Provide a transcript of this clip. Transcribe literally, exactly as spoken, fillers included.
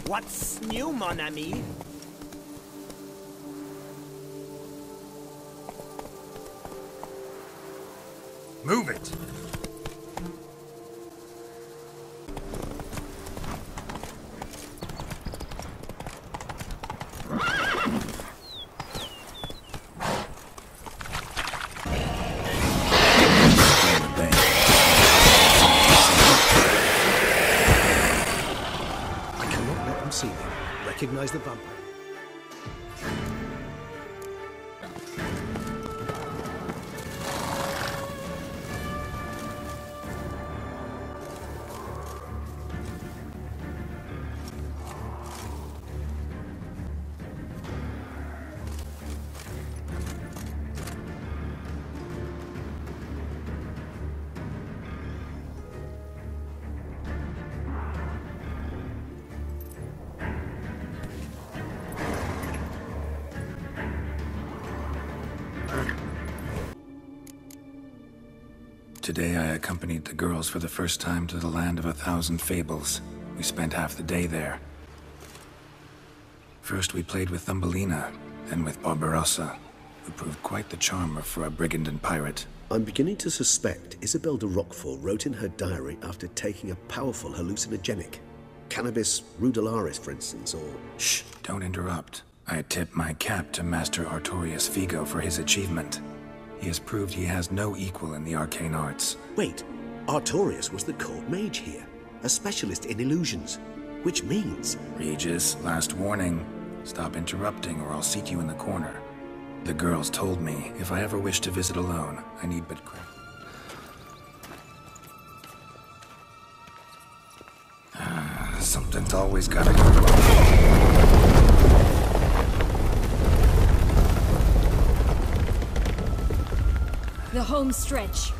What's new, mon ami? Move it! Recognize the vampire. Today I accompanied the girls for the first time to the land of a thousand fables. We spent half the day there. First we played with Thumbelina, then with Barbarossa, who proved quite the charmer for a brigand and pirate. I'm beginning to suspect Isabel de Roquefort wrote in her diary after taking a powerful hallucinogenic. Cannabis rudelaris, for instance, or... Shh, don't interrupt. I tip my cap to Master Artorius Figo for his achievement. He has proved he has no equal in the arcane arts. Wait, Artorius was the court mage here, a specialist in illusions, which means... Regis, last warning. Stop interrupting or I'll seat you in the corner. The girls told me if I ever wish to visit alone, I need but crack. Ah, something's always gotta go wrong. The home stretch.